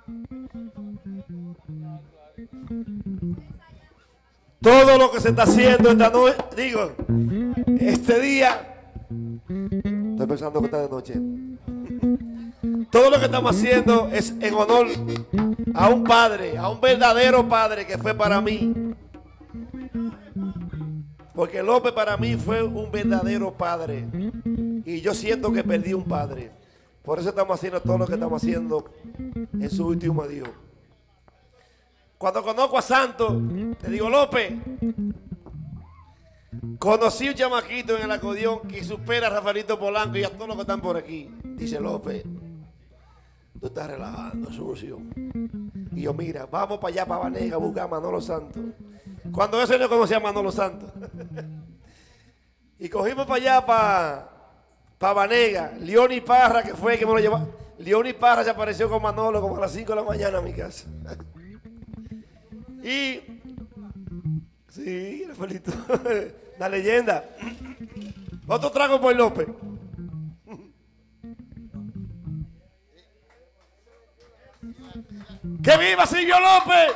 Todo lo que se está haciendo esta noche, digo, este día, estoy pensando que está de noche. Todo lo que estamos haciendo es en honor a un padre, a un verdadero padre que fue para mí. Porque López para mí fue un verdadero padre. Y yo siento que perdí un padre. Por eso estamos haciendo todo lo que estamos haciendo en su último adiós. Cuando conozco a Santos, le digo, López, conocí un chamaquito en el acordeón que supera a Rafaelito Polanco y a todos los que están por aquí. Dice López, tú estás relajando, sucio. Y yo, mira, vamos para allá, para Banega, a buscar a Manolo Santos. Cuando eso yo conocía a Manolo Santos. Y cogimos para allá, para Banega. Leoni Parra, que fue el que me lo llevó. Leoni Parra se apareció con Manolo como a las 5 de la mañana a mi casa. Y, sí, Rafaelito, la leyenda. Otro trago por López. ¡Que viva Silvio López!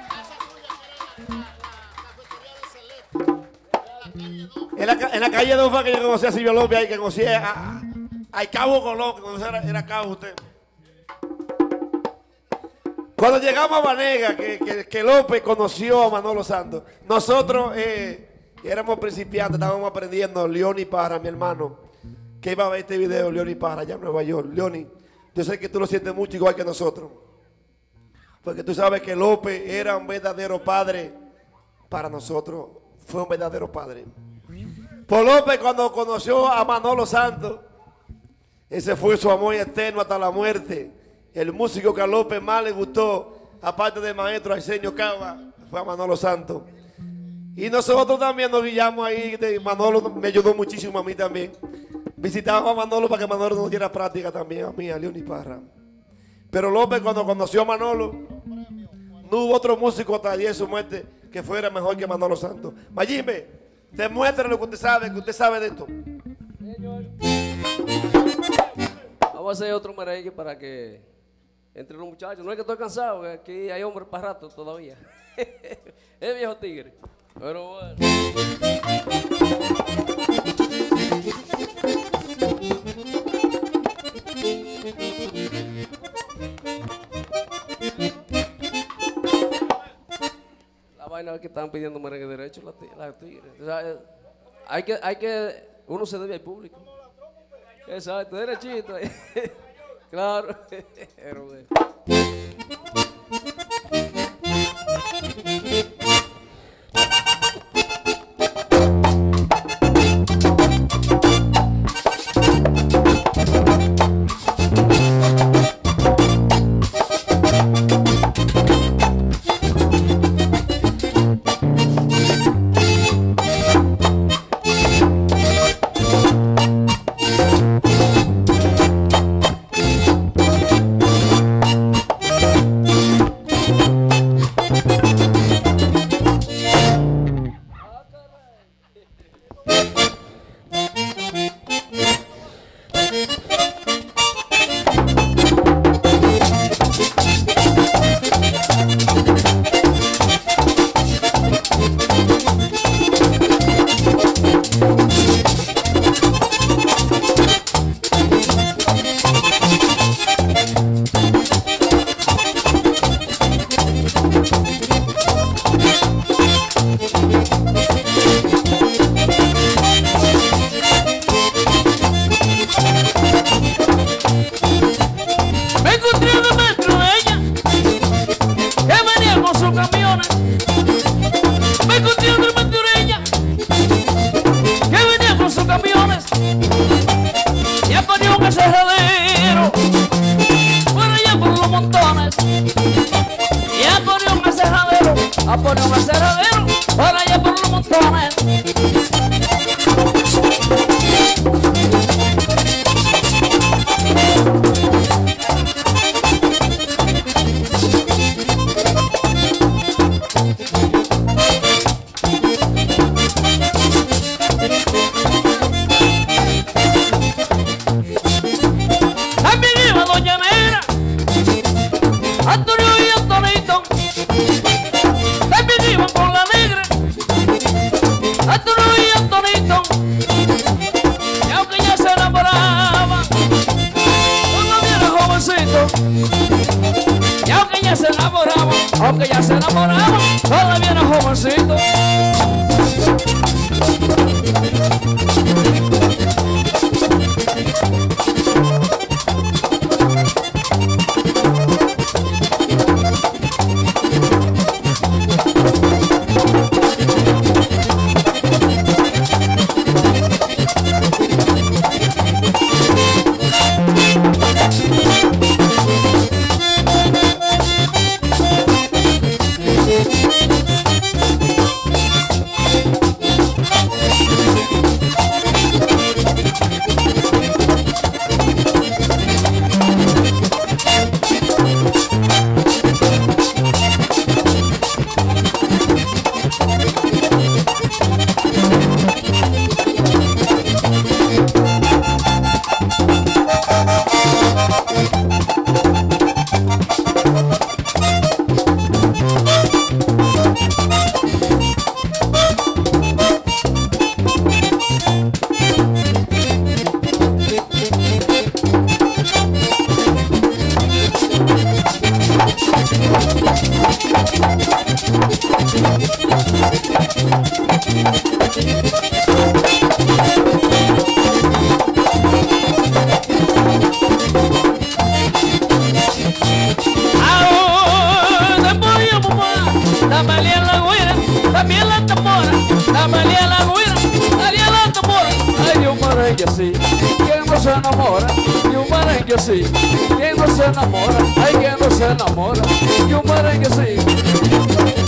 En la calle 2 fue que yo conocí a Silvio López, ahí que conocí a Cabo Colón, que cuando era Cabo usted. Cuando llegamos a Banega, que López conoció a Manolo Santos, nosotros éramos principiantes, estábamos aprendiendo. Leoni Parra, mi hermano, que iba a ver este video, Leoni Parra, allá en Nueva York. Leoni, yo sé que tú lo sientes mucho igual que nosotros, porque tú sabes que López era un verdadero padre para nosotros, fue un verdadero padre. Por López, cuando conoció a Manolo Santos, ese fue su amor eterno hasta la muerte. El músico que a López más le gustó, aparte del maestro Arsenio Cava, fue a Manolo Santos. Y nosotros también nos guiamos ahí. Manolo me ayudó muchísimo a mí también. Visitábamos a Manolo para que Manolo nos diera práctica también a mí, a Leoni Parra. Pero López, cuando conoció a Manolo, no hubo otro músico hasta el día de su muerte que fuera mejor que Manolo Santos. Mayimbe, demuéstrale lo que usted sabe de esto. Vamos a hacer otro merengue para que entre los muchachos. No es que estoy cansado, que aquí hay hombres para rato todavía. Es viejo tigre. Pero bueno. La vaina es que están pidiendo merengue derecho la tigre. O sea, uno se debe al público. Exacto, derechito. Claro. Pero bueno. enamoramos, aunque ya se enamoramos, todavía no es jovencito. También la tambora, la melía, la güira, nadie la tambora. Ay, de un merengue así, ¿quién no se enamora? De un merengue así, ¿quién no se enamora? Ay, ¿quién no se enamora? De un merengue así.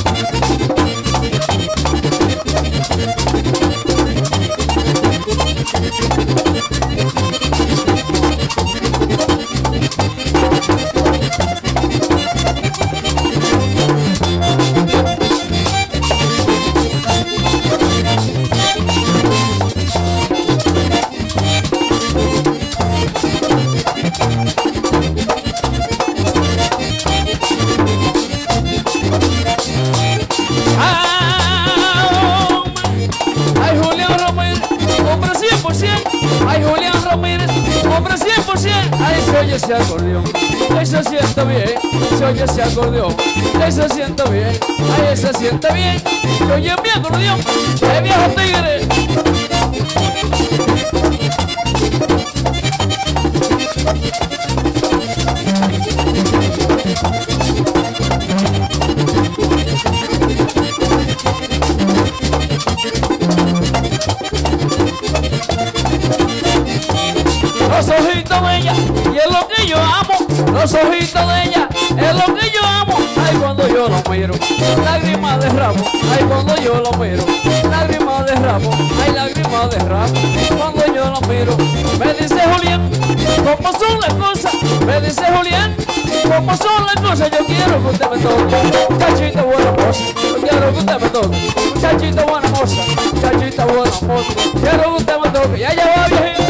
Ay, Julián Ramírez, hombre 100%. Ay, se oye ese acordeón, ay, se siente bien. Se oye ese acordeón, ay, se siente bien. Ay, se siente bien. Se oye mi acordeón, ay, viejo tigre. Los ojitos de ella, y es lo que yo amo. Los ojitos de ella, es lo que yo amo. Ay, cuando yo lo miro, lágrimas de ramo. Ay, cuando yo lo miro, lágrimas de ramo. Ay, lágrimas de ramo. Cuando yo lo miro, me dice Julián, ¿cómo son las cosas? Me dice Julián, ¿cómo son las cosas? Yo quiero que usted me toque, muchachita buena moza. Yo quiero que usted me toque, muchachita buena moza. Muchachita buena moza. Quiero que usted me toque, y allá va viejito.